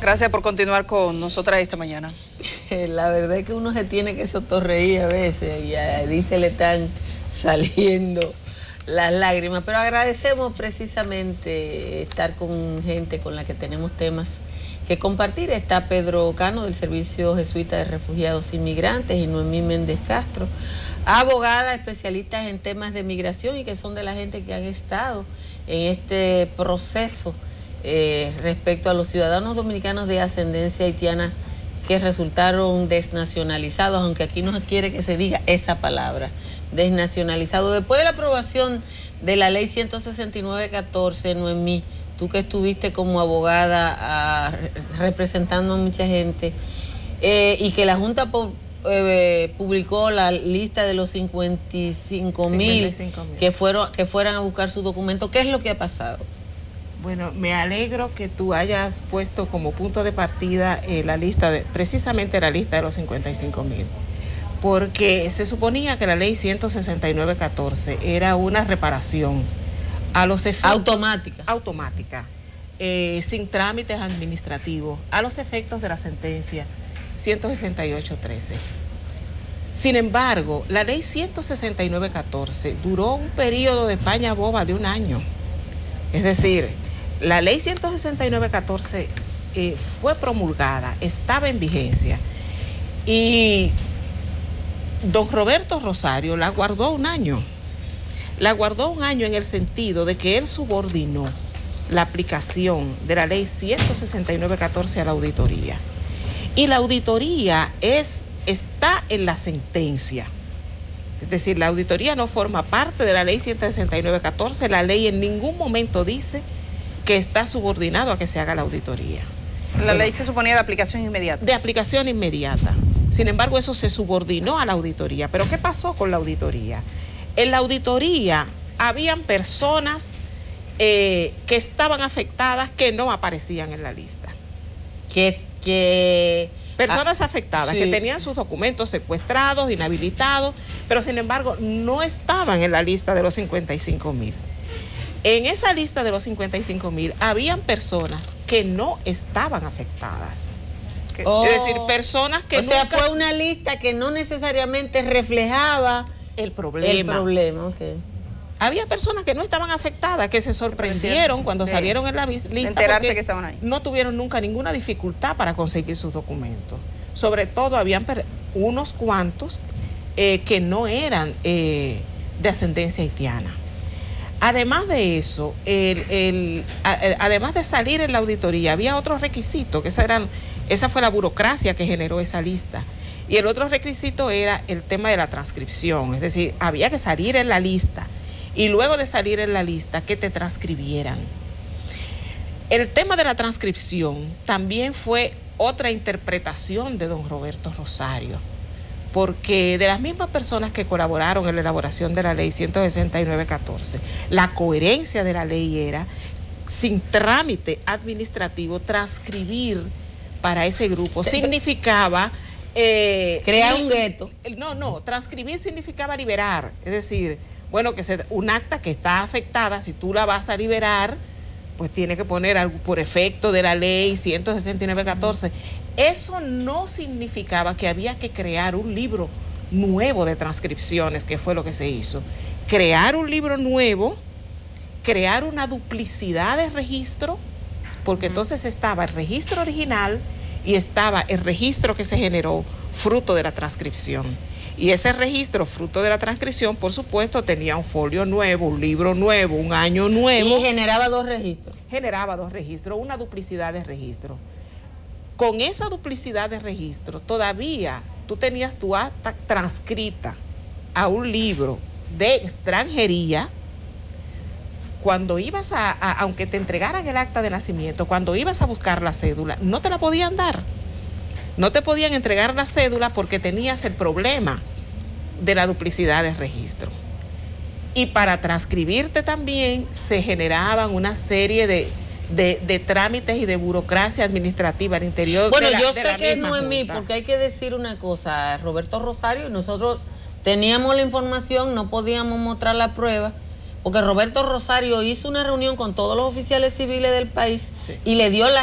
Gracias por continuar con nosotras esta mañana. La verdad es que uno se tiene que sotorreír a veces y a Edith se le están saliendo las lágrimas, pero agradecemos precisamente estar con gente con la que tenemos temas que compartir. Está Pedro Cano del Servicio Jesuita de Refugiados Inmigrantes y Noemí Méndez Castro, abogada, especialistas en temas de migración y que son de la gente que han estado en este proceso respecto a los ciudadanos dominicanos de ascendencia haitiana que resultaron desnacionalizados, aunque aquí no quiere que se diga esa palabra, desnacionalizados. Después de la aprobación de la ley 169-14, Noemí, tú que estuviste como abogada representando a mucha gente, y que la Junta publicó la lista de los 55,000 que fueran a buscar su documento, ¿qué es lo que ha pasado? Bueno, me alegro que tú hayas puesto como punto de partida la lista, precisamente la lista de los 55,000, porque se suponía que la ley 169-14 era una reparación a los efectos automática, sin trámites administrativos, a los efectos de la sentencia 168-13. Sin embargo, la ley 169-14 duró un periodo de paña boba de un año. Es decir, la ley 169-14 fue promulgada, estaba en vigencia, y don Roberto Rosario la guardó un año. La guardó un año en el sentido de que él subordinó la aplicación de la ley 169-14 a la auditoría. Y la auditoría está en la sentencia. Es decir, la auditoría no forma parte de la ley 169-14. La ley en ningún momento dice que está subordinado a que se haga la auditoría. La ley se suponía de aplicación inmediata. De aplicación inmediata. Sin embargo, eso se subordinó a la auditoría. ¿Pero qué pasó con la auditoría? En la auditoría habían personas que estaban afectadas que no aparecían en la lista. Personas afectadas, sí, que tenían sus documentos secuestrados, inhabilitados, pero sin embargo no estaban en la lista de los 55,000. En esa lista de los 55,000 habían personas que no estaban afectadas. Es decir, personas que fue una lista que no necesariamente reflejaba el problema. Okay. Había personas que no estaban afectadas, que se sorprendieron cuando salieron en la lista, enterarse que estaban ahí. No tuvieron nunca ninguna dificultad para conseguir sus documentos. Sobre todo habían unos cuantos que no eran de ascendencia haitiana. Además de eso, además de salir en la auditoría, había otros requisitos, que esa fue la burocracia que generó esa lista. Y el otro requisito era el tema de la transcripción, es decir, había que salir en la lista y luego de salir en la lista que te transcribieran. El tema de la transcripción también fue otra interpretación de don Roberto Rosario, porque de las mismas personas que colaboraron en la elaboración de la ley 169-14, la coherencia de la ley era, sin trámite administrativo, transcribir para ese grupo significaba crear un gueto. No, transcribir significaba liberar, es decir, bueno, un acta que está afectada, si tú la vas a liberar, pues tiene que poner algo por efecto de la ley 169-14. Eso no significaba que había que crear un libro nuevo de transcripciones, que fue lo que se hizo. Crear un libro nuevo, crear una duplicidad de registro, porque entonces estaba el registro original y estaba el registro que se generó fruto de la transcripción. Y ese registro fruto de la transcripción, por supuesto, tenía un folio nuevo, un libro nuevo, un año nuevo. Y generaba dos registros. Generaba dos registros, una duplicidad de registros. Con esa duplicidad de registro, todavía tú tenías tu acta transcrita a un libro de extranjería. Cuando ibas aunque te entregaran el acta de nacimiento, cuando ibas a buscar la cédula, no te la podían dar. No te podían entregar la cédula porque tenías el problema de la duplicidad de registro. Y para transcribirte también se generaban una serie de trámites y de burocracia administrativa al interior. Bueno, yo sé que no es mí, porque hay que decir una cosa, Roberto Rosario, y nosotros teníamos la información, no podíamos mostrar la prueba, porque Roberto Rosario hizo una reunión con todos los oficiales civiles del país, sí, y le dio las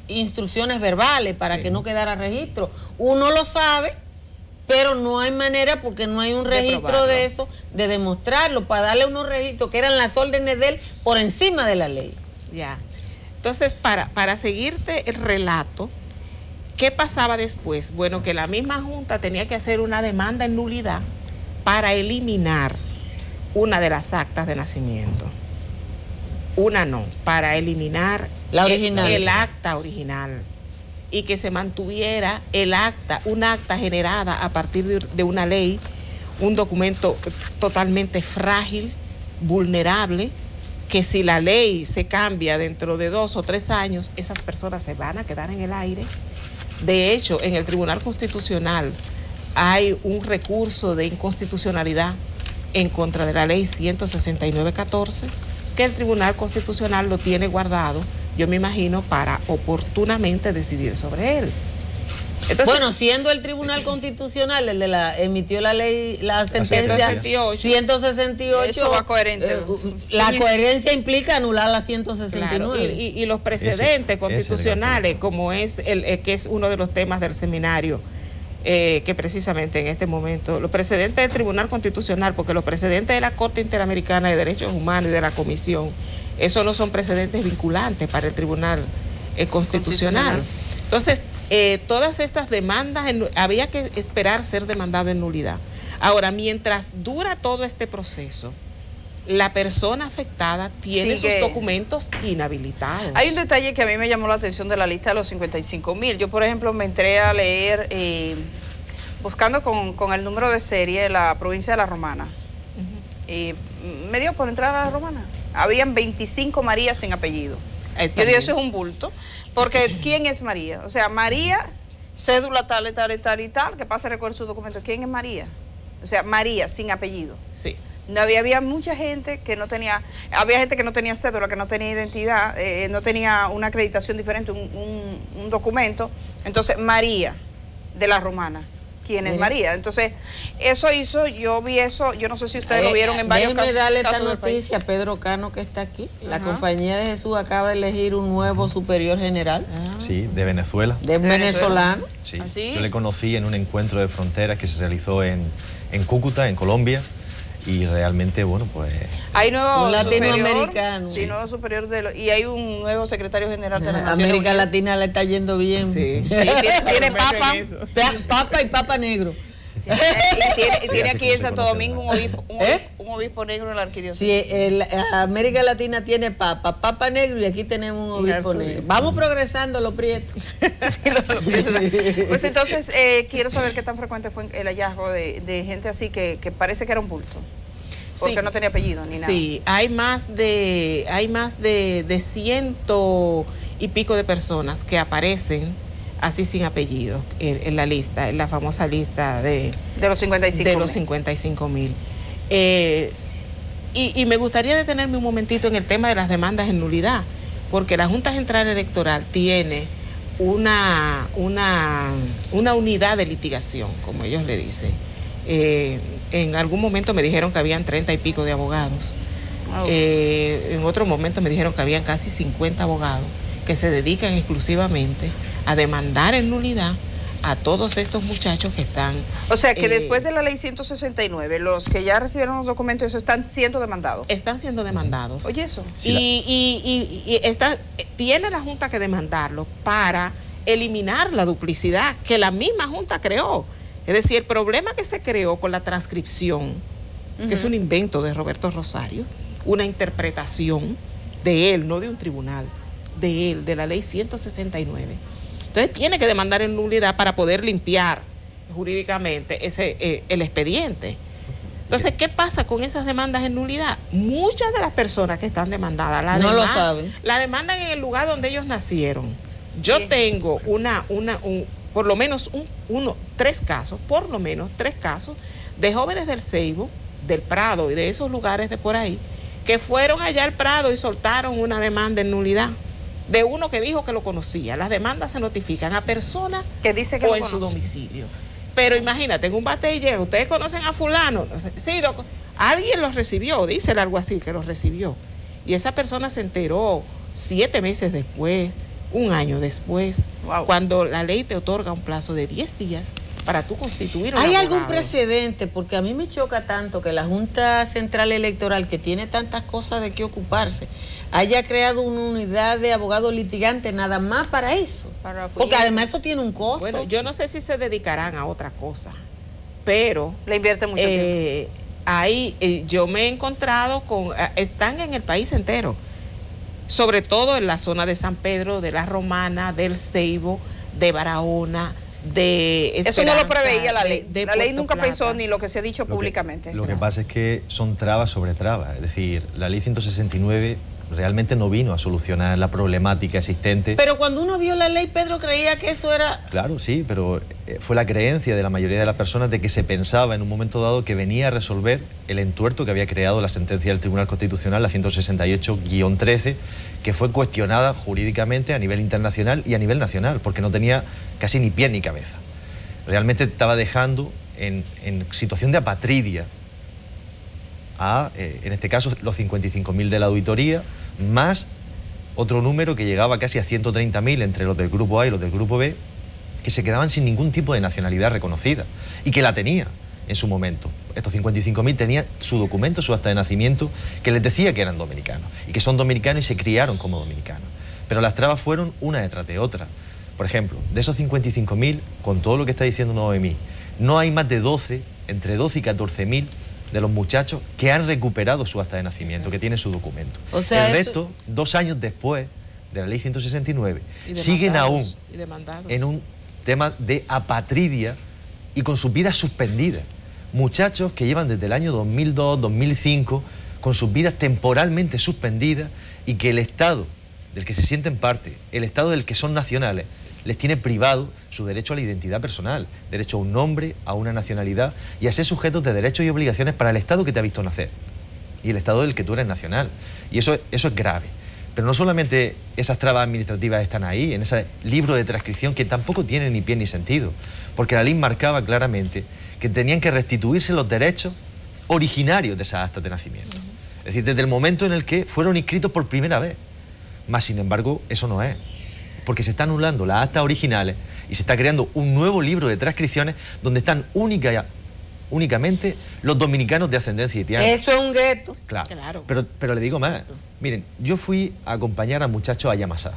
instrucciones verbales para que no quedara registro. Uno lo sabe, pero no hay manera, porque no hay un registro de eso, de demostrarlo, para darle unos registros que eran las órdenes de él por encima de la ley. Ya. Entonces, para seguirte el relato, ¿qué pasaba después? Bueno, que la misma Junta tenía que hacer una demanda en nulidad para eliminar una de las actas de nacimiento. Una no, para eliminar la original. El acta original, y que se mantuviera el acta, un acta generada a partir de una ley, un documento totalmente frágil, vulnerable, que si la ley se cambia dentro de 2 o 3 años, esas personas se van a quedar en el aire. De hecho, en el Tribunal Constitucional hay un recurso de inconstitucionalidad en contra de la ley 169-14, que el Tribunal Constitucional lo tiene guardado, yo me imagino, para oportunamente decidir sobre él. Entonces, bueno, siendo el Tribunal Constitucional el de emitió la ley, la sentencia 168, eso va coherente. La coherencia implica anular la 169. Claro, y los precedentes constitucionales, como es que es uno de los temas del seminario, que precisamente en este momento, los precedentes del Tribunal Constitucional, porque los precedentes de la Corte Interamericana de Derechos Humanos y de la Comisión, esos no son precedentes vinculantes para el Tribunal Constitucional. Entonces, todas estas demandas, había que esperar ser demandado en nulidad. Ahora, mientras dura todo este proceso, la persona afectada tiene sus documentos inhabilitados. Hay un detalle que a mí me llamó la atención de la lista de los 55,000. Yo, por ejemplo, me entré a leer, buscando con el número de serie, la provincia de La Romana. Me dio por entrar a La Romana. Habían 25 Marías sin apellido. Yo digo, eso es un bulto, porque ¿quién es María? O sea, María, cédula tal y tal y tal y tal, que pasa a recoger sus documentos. ¿Quién es María? O sea, María sin apellido. Sí. No, había mucha gente que no tenía, había gente que no tenía cédula, que no tenía identidad, no tenía una acreditación diferente, un documento. Entonces, María de La Romana. ¿Quién es María? Entonces, eso hizo, yo vi eso, yo no sé si ustedes lo vieron en varios casos. Déjeme darle esta noticia a Pedro Cano, que está aquí. La Compañía de Jesús acaba de elegir un nuevo superior general. Sí, de Venezuela. De venezolano. Sí. ¿Así? Yo le conocí en un encuentro de fronteras que se realizó en Cúcuta, en Colombia. Y realmente, bueno, pues... Hay nuevo un latinoamericano. Sí, nuevo superior y hay un nuevo secretario general de la Nación. América Latina le está yendo bien. Sí, tiene papa. Papa y papa negro. Y tiene aquí en Santo Domingo un obispo negro en la arquidiócesis. Sí, América Latina tiene papa negro, y aquí tenemos un obispo negro. Vamos progresando, los prietos. Pues entonces, quiero saber qué tan frecuente fue el hallazgo de gente así que parece que era un bulto. Porque no tenía apellido ni nada. Sí, hay más de 100 y pico de personas que aparecen así sin apellido en la lista, en la famosa lista de los 55,000. De los 55,000. Y me gustaría detenerme un momentito en el tema de las demandas en nulidad, porque la Junta Central Electoral tiene una unidad de litigación, como ellos le dicen. En algún momento me dijeron que habían 30 y pico de abogados. En otro momento me dijeron que habían casi 50 abogados que se dedican exclusivamente a demandar en nulidad a todos estos muchachos que están... O sea, que después de la ley 169, los que ya recibieron los documentos, eso están siendo demandados. Están siendo demandados. Oye, eso. Y tiene la Junta que demandarlo para eliminar la duplicidad que la misma Junta creó. Es decir, el problema que se creó con la transcripción, que es un invento de Roberto Rosario, una interpretación de él, no de un tribunal, de él, de la ley 169. Entonces tiene que demandar en nulidad para poder limpiar jurídicamente el expediente. Entonces, ¿qué pasa con esas demandas en nulidad? Muchas de las personas que están demandadas no lo saben. La demandan en el lugar donde ellos nacieron. Yo tengo por lo menos tres casos de jóvenes del Ceibo, del Prado y de esos lugares de por ahí, que fueron allá al Prado y soltaron una demanda en nulidad de uno que dijo que lo conocía. Las demandas se notifican a personas que dice que o en su domicilio. Pero imagínate, en un bate y llega, ¿ustedes conocen a fulano? Sí, alguien los recibió, dice el alguacil que los recibió. Y esa persona se enteró 7 meses después, un año después, Wow. cuando la ley te otorga un plazo de 10 días para tú constituir un ¿Hay abogado. algún precedente? Porque a mí me choca tanto que la Junta Central Electoral, que tiene tantas cosas de qué ocuparse, haya creado una unidad de abogados litigantes nada más para eso. Porque además eso tiene un costo. Bueno, yo no sé si se dedicarán a otra cosa, pero Le invierte mucho tiempo. yo me he encontrado con, están en el país entero, sobre todo en la zona de San Pedro, de la Romana, del Ceibo, de Barahona, de Eso no lo Esperanza, preveía la ley. de La ley Puerto nunca Plata. pensó ni lo que se ha dicho públicamente. Lo que pasa es que son trabas sobre trabas. Es decir, la ley 169 realmente no vino a solucionar la problemática existente. Pero cuando uno vio la ley, Pedro creía que eso era... Claro, sí, pero fue la creencia de la mayoría de las personas de que se pensaba en un momento dado que venía a resolver el entuerto que había creado la sentencia del Tribunal Constitucional, la 168-13, que fue cuestionada jurídicamente a nivel internacional y a nivel nacional, porque no tenía casi ni pie ni cabeza. Realmente estaba dejando en situación de apatridia a, en este caso, los 55.000 de la auditoría, más otro número que llegaba casi a 130.000 entre los del grupo A y los del grupo B, que se quedaban sin ningún tipo de nacionalidad reconocida y que la tenía en su momento. Estos 55.000 tenían su documento, su acta de nacimiento, que les decía que eran dominicanos y que son dominicanos y se criaron como dominicanos. Pero las trabas fueron una detrás de otra. Por ejemplo, de esos 55.000, con todo lo que está diciendo Noemí, no hay más de 12, entre 12 y 14.000 de los muchachos que han recuperado su acta de nacimiento, que tienen su documento. O sea, el eso... resto, 2 años después de la ley 169, siguen aún en un tema de apatridia y con sus vidas suspendidas. Muchachos que llevan desde el año 2002, 2005, con sus vidas temporalmente suspendidas y que el Estado del que se sienten parte, el Estado del que son nacionales, les tiene privado su derecho a la identidad personal, derecho a un nombre, a una nacionalidad y a ser sujetos de derechos y obligaciones para el Estado que te ha visto nacer y el Estado del que tú eres nacional. Y eso es grave. Pero no solamente esas trabas administrativas están ahí, en ese libro de transcripción que tampoco tiene ni pie ni sentido, porque la ley marcaba claramente que tenían que restituirse los derechos originarios de esas actas de nacimiento. Es decir, desde el momento en el que fueron inscritos por primera vez. Más sin embargo, eso no es. Porque se están anulando las actas originales y se está creando un nuevo libro de transcripciones donde están únicamente los dominicanos de ascendencia haitiana. Eso es un gueto. Claro. Pero le digo más. Miren, yo fui a acompañar a muchachos a Yamasá.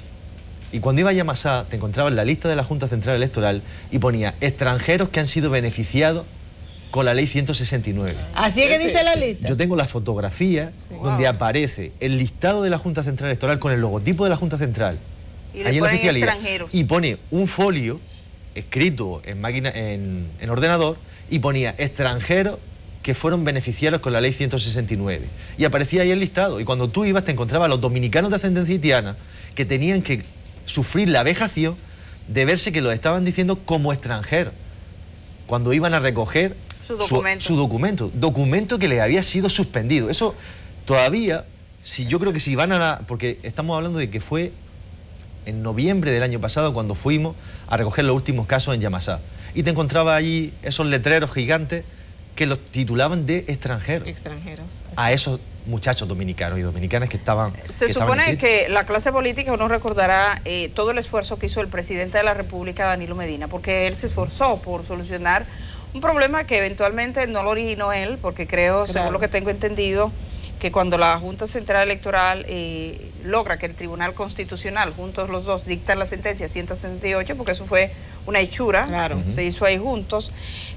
Y cuando iba a Yamasá, te encontraba en la lista de la Junta Central Electoral y ponía extranjeros que han sido beneficiados con la ley 169. Así es que dice la lista. Yo tengo la fotografía donde aparece el listado de la Junta Central Electoral con el logotipo de la Junta Central. Y le ponen extranjeros. Y pone un folio escrito en máquina, en ordenador, y ponía extranjeros que fueron beneficiarios con la ley 169. Y aparecía ahí el listado. Y cuando tú ibas te encontrabas a los dominicanos de ascendencia haitiana que tenían que sufrir la vejación de verse que los estaban diciendo como extranjeros cuando iban a recoger su documento que les había sido suspendido. Eso todavía, yo creo que si van a porque estamos hablando de que fue en noviembre del año pasado cuando fuimos a recoger los últimos casos en Yamasá. Y te encontrabas allí esos letreros gigantes que los titulaban de extranjeros. A esos muchachos dominicanos y dominicanas que estaban... Se supone que la clase política, uno recordará todo el esfuerzo que hizo el presidente de la República, Danilo Medina, porque él se esforzó por solucionar un problema que eventualmente no lo originó él, porque creo, según lo que tengo entendido, que cuando la Junta Central Electoral logra que el Tribunal Constitucional, juntos los dos, dictan la sentencia 168, porque eso fue una hechura, se hizo ahí juntos,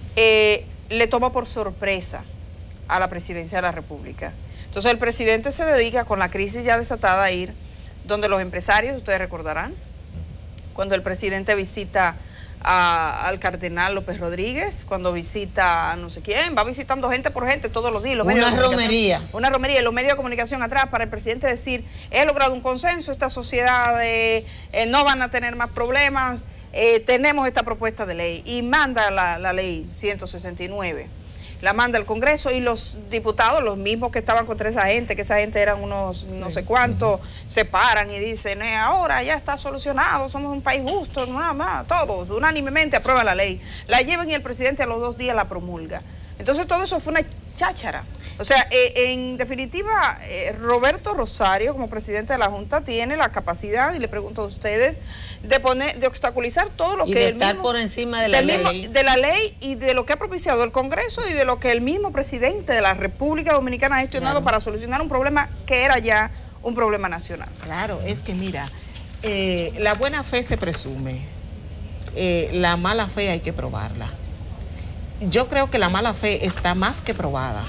le toma por sorpresa a la presidencia de la República. Entonces el presidente se dedica, con la crisis ya desatada, a ir donde los empresarios, ustedes recordarán, cuando el presidente visita al cardenal López Rodríguez, cuando visita a no sé quién, va visitando gente por gente todos los días. Una romería. Una romería, los medios de comunicación atrás para el presidente decir, he logrado un consenso, esta sociedad no van a tener más problemas, tenemos esta propuesta de ley, y manda la ley 169. La manda al Congreso y los diputados, los mismos que estaban contra esa gente, que esa gente eran unos no sé cuántos, se paran y dicen, ahora ya está solucionado, somos un país justo, nada más, todos unánimemente aprueban la ley, la llevan y el presidente a los 2 días la promulga. Entonces todo eso fue cháchara. O sea, en definitiva, Roberto Rosario, como presidente de la Junta, tiene la capacidad, y le pregunto a ustedes, de obstaculizar todo lo y que de él estar mismo, por encima de la ley. de la ley y de lo que ha propiciado el Congreso y de lo que el mismo presidente de la República Dominicana ha gestionado para solucionar un problema que era ya un problema nacional. Claro, es que mira, la buena fe se presume, la mala fe hay que probarla. Yo creo que la mala fe está más que probada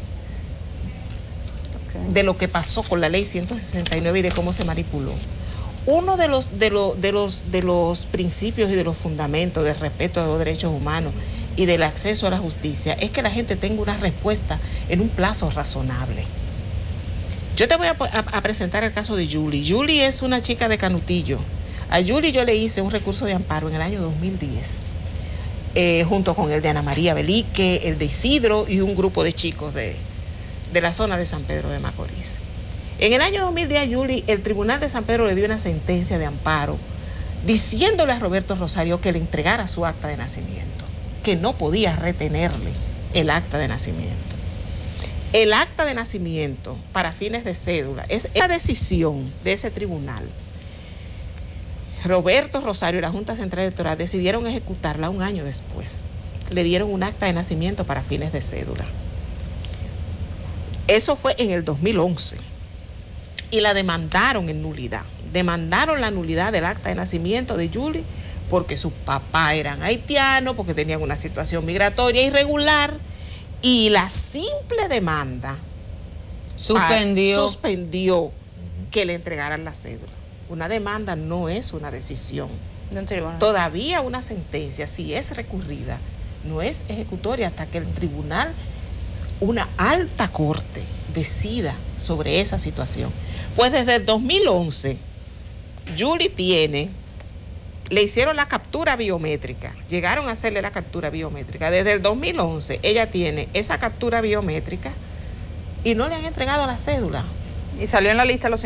de lo que pasó con la ley 169 y de cómo se manipuló. Uno de los principios y de los fundamentos del respeto a los derechos humanos y del acceso a la justicia es que la gente tenga una respuesta en un plazo razonable. Yo te voy a presentar el caso de Julie. Julie es una chica de Canutillo. A Julie yo le hice un recurso de amparo en el año 2010, junto con el de Ana María Belique, el de Isidro y un grupo de chicos de la zona de San Pedro de Macorís. En el año 2010 a Julie, el Tribunal de San Pedro le dio una sentencia de amparo diciéndole a Roberto Rosario que le entregara su acta de nacimiento, que no podía retenerle el acta de nacimiento. El acta de nacimiento para fines de cédula es la decisión de ese tribunal. Roberto Rosario y la Junta Central Electoral decidieron ejecutarla un año después. Le dieron un acta de nacimiento para fines de cédula. Eso fue en el 2011. Y la demandaron en nulidad. Demandaron la nulidad del acta de nacimiento de Julie porque sus papás eran haitianos, porque tenían una situación migratoria irregular. Y la simple demanda suspendió que le entregaran la cédula. Una demanda no es una decisión. Todavía una sentencia, si es recurrida, no es ejecutoria hasta que el tribunal, una alta corte, decida sobre esa situación. Pues desde el 2011, Julie le hicieron la captura biométrica, llegaron a hacerle la captura biométrica. Desde el 2011 ella tiene esa captura biométrica y no le han entregado la cédula. Y salió en la lista de los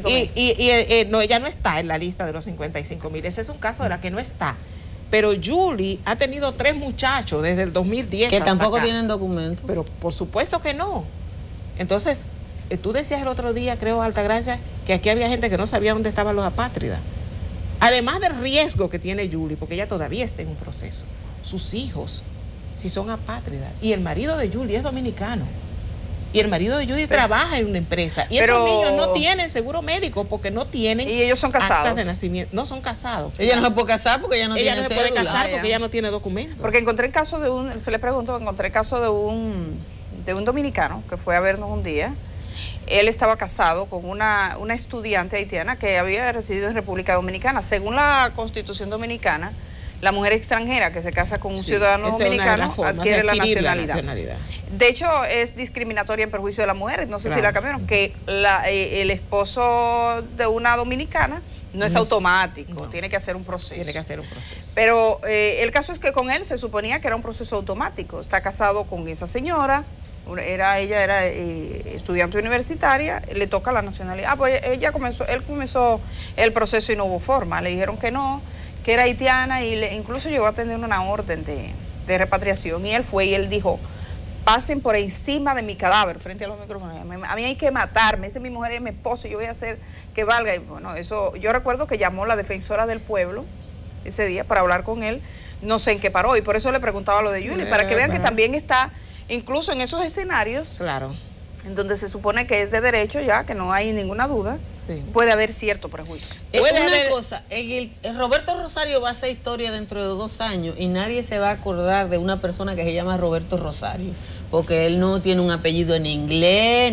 55.000. No, ella no está en la lista de los 55.000. Ese es un caso de la que no está. Pero Julie ha tenido 3 muchachos desde el 2010 que hasta tampoco acá. Tienen documentos. Pero por supuesto que no. Entonces, tú decías el otro día, creo, Altagracia, que aquí había gente que no sabía dónde estaban los apátridas. Además del riesgo que tiene Julie, porque ella todavía está en un proceso, sus hijos, si son apátridas, y el marido de Julie es dominicano, y el marido de Julie trabaja en una empresa, y esos niños no tienen seguro médico porque no tienen. Y ellos son casados. Actas de nacimiento. No son casados. Ella no se puede casar porque ella no tiene cédula. Ella no se puede casar porque ella no tiene documentos. Porque encontré el caso de encontré el caso de un dominicano que fue a vernos un día. Él estaba casado con una estudiante haitiana que había residido en República Dominicana. Según la Constitución Dominicana, la mujer extranjera que se casa con un ciudadano dominicano adquiere la nacionalidad. De hecho, es discriminatoria en perjuicio de las mujeres. No sé si la cambiaron, que el esposo de una dominicana no es automático, tiene que hacer un proceso. Tiene que hacer un proceso. Pero el caso es que con él se suponía que era un proceso automático. Está casado con esa señora. Ella era estudiante universitaria, le toca la nacionalidad. Pues él comenzó el proceso y no hubo forma. Le dijeron que no, que era haitiana y incluso llegó a tener una orden de repatriación. Y él fue y él dijo: pasen por encima de mi cadáver frente a los micrófonos. A mí hay que matarme, esa es mi mujer y mi esposo, yo voy a hacer que valga. Y bueno, eso, yo recuerdo que llamó la defensora del pueblo ese día para hablar con él. No sé en qué paró y por eso le preguntaba lo de Julie, para que vean que también está incluso en esos escenarios, claro, en donde se supone que es de derecho ya, que no hay ninguna duda, puede haber cierto prejuicio. Una cosa, el Roberto Rosario va a hacer historia dentro de 2 años y nadie se va a acordar de una persona que se llama Roberto Rosario, porque él no tiene un apellido en inglés,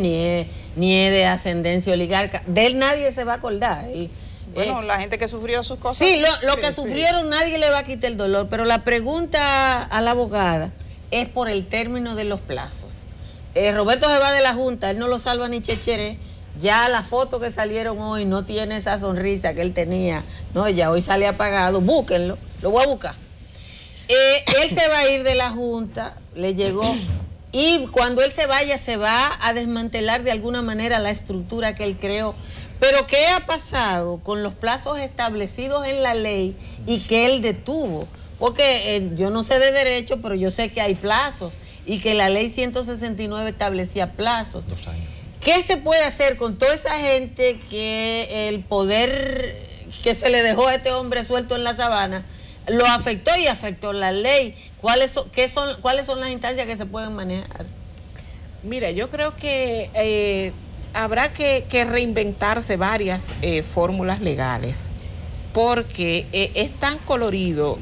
ni es de ascendencia oligarca. De él nadie se va a acordar. Bueno, la gente que sufrió sus cosas. Sí, lo que sufrieron nadie le va a quitar el dolor, pero la pregunta a la abogada es por el término de los plazos. Roberto se va de la Junta, él no lo salva ni Chéchere. Ya la foto que salieron hoy no tiene esa sonrisa que él tenía. No, ya hoy sale apagado. Búsquenlo, lo voy a buscar. Él se va a ir de la Junta, le llegó. Y cuando él se vaya, se va a desmantelar de alguna manera la estructura que él creó. Pero ¿qué ha pasado con los plazos establecidos en la ley y que él detuvo? Porque yo no sé de derecho, pero yo sé que hay plazos y que la ley 169 establecía plazos. 2 años. ¿Qué se puede hacer con toda esa gente que el poder que se le dejó a este hombre suelto en la sabana lo afectó y afectó la ley? ¿Cuáles son las instancias que se pueden manejar? Mira, yo creo que habrá que reinventarse varias fórmulas legales, porque es tan colorido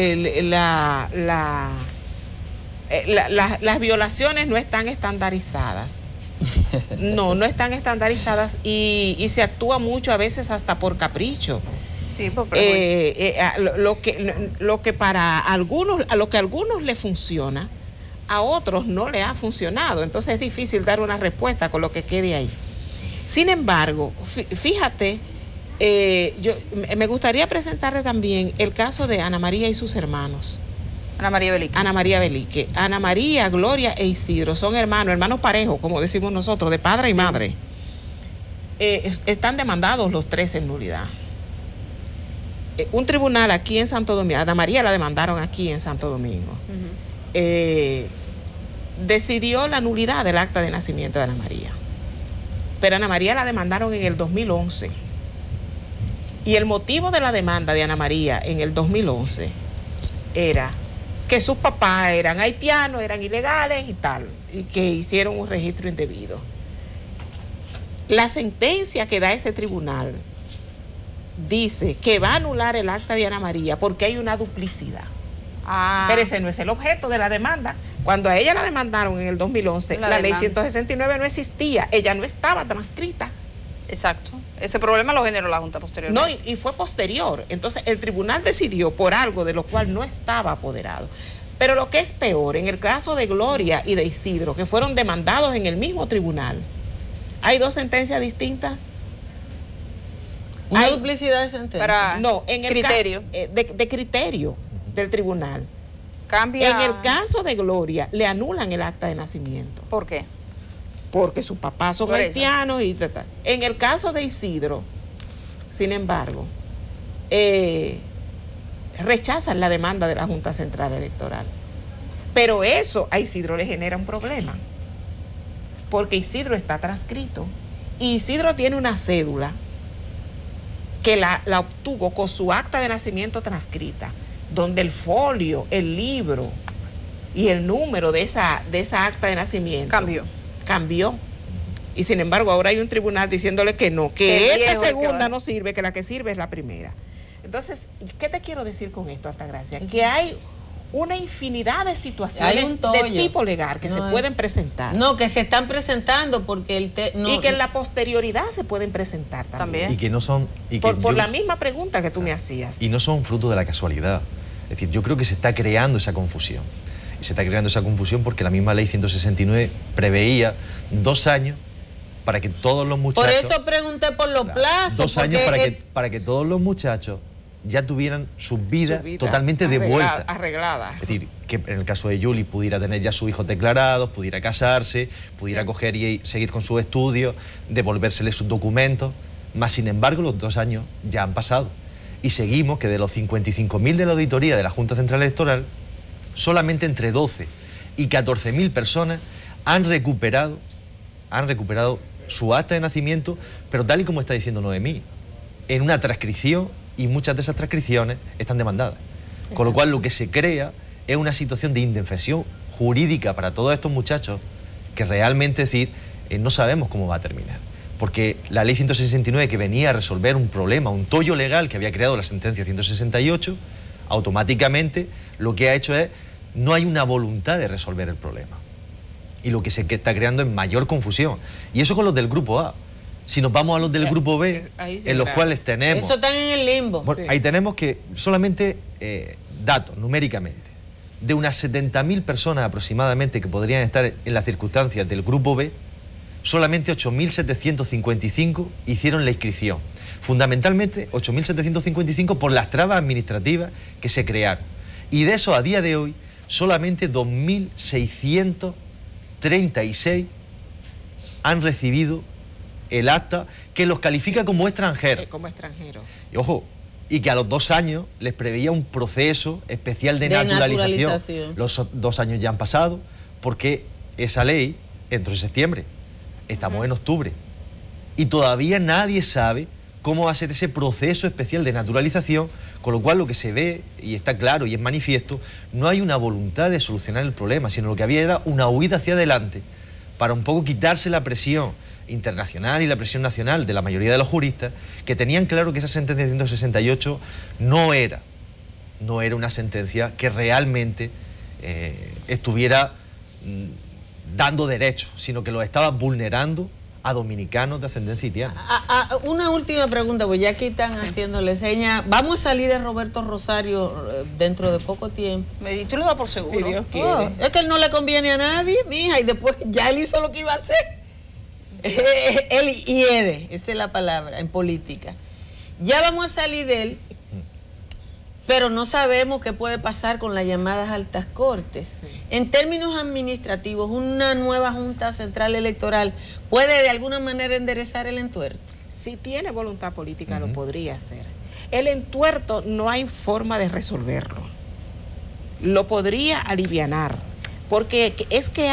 las violaciones no están estandarizadas. No están estandarizadas y se actúa mucho a veces hasta por capricho. Sí, lo que para algunos, a lo que a algunos les funciona, a otros no le ha funcionado. Entonces es difícil dar una respuesta con lo que quede ahí. Sin embargo, fíjate, me gustaría presentarle también el caso de Ana María y sus hermanos. Ana María Belique. Ana María Belique. Ana María, Gloria e Isidro son hermanos parejos, como decimos nosotros, de padre y madre. Están demandados los 3 en nulidad. Un tribunal aquí en Santo Domingo, Ana María la demandaron aquí en Santo Domingo, decidió la nulidad del acta de nacimiento de Ana María. Pero Ana María la demandaron en el 2011. Y el motivo de la demanda de Ana María en el 2011 era que sus papás eran haitianos, eran ilegales y tal, y que hicieron un registro indebido. La sentencia que da ese tribunal dice que va a anular el acta de Ana María porque hay una duplicidad. Pero ese no es el objeto de la demanda. Cuando a ella la demandaron en el 2011, la ley 169 no existía, ella no estaba transcrita. Exacto. Ese problema lo generó la Junta posteriormente. No, y fue posterior. Entonces el tribunal decidió por algo de lo cual no estaba apoderado. Pero lo que es peor, en el caso de Gloria y de Isidro, que fueron demandados en el mismo tribunal, hay 2 sentencias distintas. Una duplicidad de sentencia. No, en el criterio. De criterio del tribunal. Cambia. En el caso de Gloria, le anulan el acta de nacimiento. ¿Por qué? Porque sus papás son haitianos y tal. En el caso de Isidro, sin embargo, rechazan la demanda de la Junta Central Electoral. Pero eso a Isidro le genera un problema, porque Isidro está transcrito y Isidro tiene una cédula que la obtuvo con su acta de nacimiento transcrita, donde el folio, el libro y el número de esa acta de nacimiento cambió. Y sin embargo ahora hay un tribunal diciéndole que no, que esa segunda no sirve, que la que sirve es la primera. Entonces, ¿qué te quiero decir con esto, Altagracia? Que hay una infinidad de situaciones de tipo legal que se pueden presentar. No, que se están presentando porque y que en la posterioridad se pueden presentar también. Y que no son... por la misma pregunta que tú me hacías. Y no son fruto de la casualidad. Es decir, yo creo que se está creando esa confusión. Y se está creando esa confusión porque la misma ley 169 preveía 2 años para que todos los muchachos... Por eso pregunté por los plazos. 2 años para que todos los muchachos ya tuvieran su vida totalmente devuelta. Arreglada. Es decir, que en el caso de Yuli pudiera tener ya sus hijos declarados, pudiera casarse, pudiera coger y seguir con sus estudios, devolvérsele sus documentos. Más sin embargo, los 2 años ya han pasado. Y seguimos que de los 55.000 de la auditoría de la Junta Central Electoral, solamente entre 12 y 14.000 personas han recuperado su acta de nacimiento, pero tal y como está diciendo Noemí, en una transcripción, y muchas de esas transcripciones están demandadas. Con lo cual lo que se crea es una situación de indefensión jurídica para todos estos muchachos que realmente, no sabemos cómo va a terminar. Porque la ley 169, que venía a resolver un problema, un tollo legal que había creado la sentencia 168, automáticamente lo que ha hecho es, no hay una voluntad de resolver el problema. Y lo que se está creando es mayor confusión. Y eso con los del grupo A. Si nos vamos a los del grupo B, en los cuales tenemos... Eso están en el limbo. Bueno, ahí tenemos que solamente datos, numéricamente, de unas 70.000 personas aproximadamente que podrían estar en las circunstancias del grupo B, solamente 8.755 hicieron la inscripción. Fundamentalmente 8.755 por las trabas administrativas que se crearon. Y de eso, a día de hoy, solamente 2.636 han recibido el acta que los califica como extranjeros. Como extranjeros. Y ojo, y que a los 2 años les preveía un proceso especial de naturalización. Los 2 años ya han pasado, porque esa ley entró en septiembre, estamos en octubre, y todavía nadie sabe cómo va a ser ese proceso especial de naturalización, con lo cual lo que se ve, y está claro y es manifiesto, no hay una voluntad de solucionar el problema, sino lo que había era una huida hacia adelante para un poco quitarse la presión internacional y la presión nacional de la mayoría de los juristas, que tenían claro que esa sentencia de 168 no era una sentencia que realmente estuviera dando derechos, sino que lo estaba vulnerando a dominicanos de ascendencia haitiana. Una última pregunta, pues ya aquí están haciéndole señas. Vamos a salir de Roberto Rosario dentro de poco tiempo. Tú lo das por seguro. Si Dios quiere. Es que él no le conviene a nadie, mija, y después ya él hizo lo que iba a hacer. Él hiere, esa es la palabra en política. Ya vamos a salir de él, pero no sabemos qué puede pasar con las llamadas altas cortes. En términos administrativos, una nueva Junta Central Electoral puede de alguna manera enderezar el entuerto. Si tiene voluntad política, lo podría hacer. El entuerto no hay forma de resolverlo. Lo podría alivianar, porque es que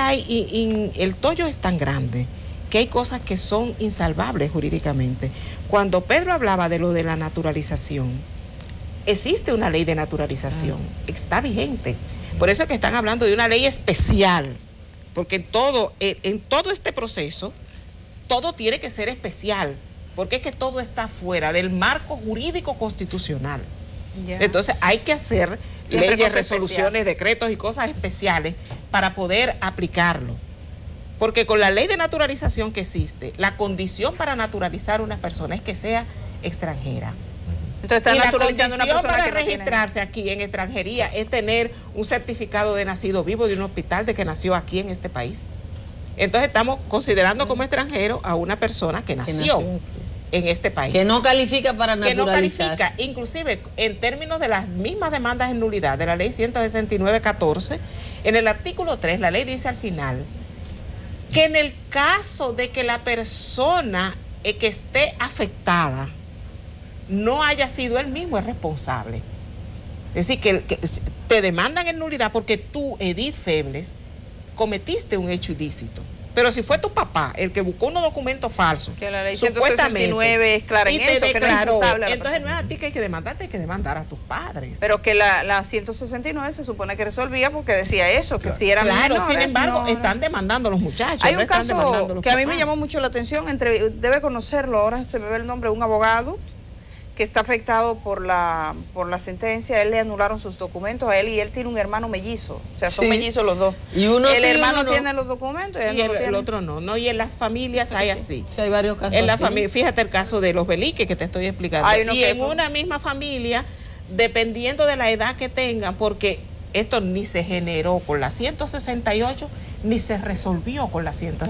el tollo es tan grande que hay cosas que son insalvables jurídicamente. Cuando Pedro hablaba de lo de la naturalización, existe una ley de naturalización, está vigente. Por eso es que están hablando de una ley especial, porque en todo este proceso, todo tiene que ser especial, porque es que todo está fuera del marco jurídico constitucional. Entonces hay que hacer leyes, resoluciones, decretos y cosas especiales para poder aplicarlo. Porque con la ley de naturalización que existe, la condición para naturalizar a una persona es que sea extranjera. Entonces están naturalizando a una persona para que no registrarse aquí en extranjería es tener un certificado de nacido vivo de un hospital de que nació aquí en este país. Entonces estamos considerando como extranjero a una persona que nació en este país. Que no califica para naturalizarse. Que no califica, inclusive en términos de las mismas demandas en nulidad de la ley 169-14, en el artículo 3 la ley dice al final que en el caso de que la persona que esté afectada no haya sido él mismo el responsable. Es decir, que te demandan en nulidad porque tú, Edith Febles, cometiste un hecho ilícito. Pero si fue tu papá el que buscó unos documentos falsos, que la ley 169 es clara en eso, que no es imputable a la entonces no es a ti que hay que demandarte, hay que demandar a tus padres. Pero que la 169 se supone que resolvía porque decía eso, que si eran menores. Sin embargo, están demandando a los muchachos. Hay un caso que a mí me llamó mucho la atención, debe conocerlo, ahora se me ve el nombre, un abogado que está afectado por la sentencia. Él le anularon sus documentos a él, y él tiene un hermano mellizo, o sea, son mellizos los dos. Y el hermano tiene los documentos y el otro no, y en las familias hay así. Sí, hay varios casos en la familia, fíjate el caso de los Belique que te estoy explicando. Y en una misma familia, dependiendo de la edad que tengan, porque esto ni se generó con la 168 ni se resolvió con la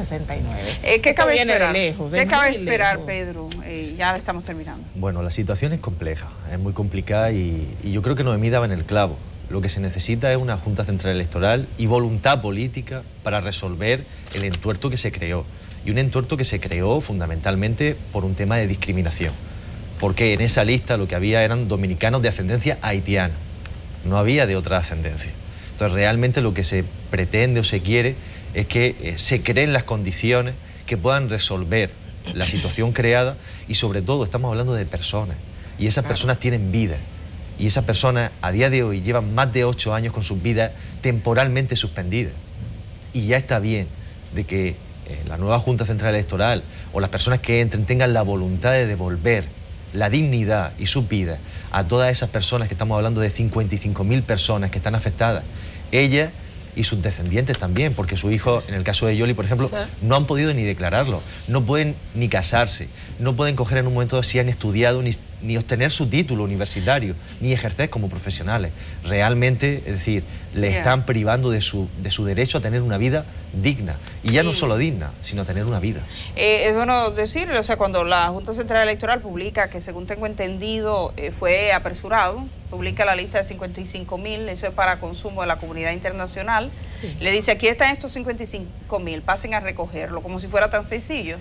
169. ¿Qué cabe esperar? ¿Qué cabe esperar, Pedro? Ya estamos terminando. Bueno, la situación es compleja, es muy complicada, y yo creo que Noemí daba en el clavo. Lo que se necesita es una Junta Central Electoral y voluntad política para resolver el entuerto que se creó. Y un entuerto que se creó fundamentalmente por un tema de discriminación. Porque en esa lista lo que había eran dominicanos de ascendencia haitiana. No había de otra ascendencia. Entonces realmente lo que se pretende o se quiere es que se creen las condiciones que puedan resolver la situación creada, y sobre todo estamos hablando de personas, y esas personas tienen vida, y esas personas a día de hoy llevan más de 8 años con sus vidas temporalmente suspendidas, y ya está bien de que la nueva Junta Central Electoral o las personas que entren tengan la voluntad de devolver la dignidad y sus vidas a todas esas personas, que estamos hablando de 55.000 personas que están afectadas, ellas y sus descendientes también, porque su hijo, en el caso de Yoli, por ejemplo, no han podido ni declararlo, no pueden ni casarse, no pueden coger en un momento si han estudiado, ni obtener su título universitario, ni ejercer como profesionales. Realmente, es decir, le están privando de su derecho a tener una vida digna, y ya no solo digna, sino a tener una vida. Es bueno decirlo, o sea, cuando la Junta Central Electoral publica, que según tengo entendido fue apresurado, publica la lista de 55.000, eso es para consumo de la comunidad internacional, le dice, aquí están estos 55.000, pasen a recogerlo, como si fuera tan sencillo.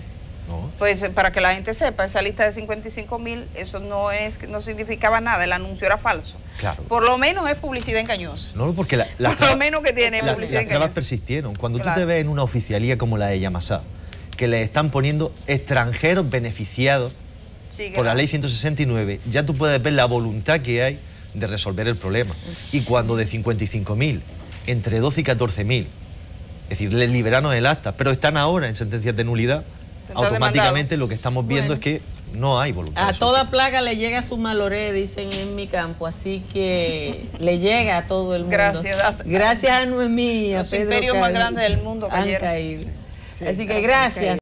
No. Pues para que la gente sepa, esa lista de 55.000, eso no significaba nada, el anuncio era falso. Claro. Por lo menos es publicidad engañosa. No, porque por lo menos que tiene publicidad las trabas persistieron. Cuando claro. tú te ves en una oficialía como la de Yamasá, que le están poniendo extranjeros beneficiados por la ley 169, ya tú puedes ver la voluntad que hay de resolver el problema. Y cuando de 55.000, entre 12 y 14.000, es decir, les liberaron el acta, pero están ahora en sentencias de nulidad, automáticamente lo que estamos viendo es que no hay voluntad. A toda plaga le llega su maloré, dicen en mi campo, así que le llega a todo el mundo. Gracias a Noemí, a los Pedro imperios más grandes del mundo han caído. Sí, así que gracias.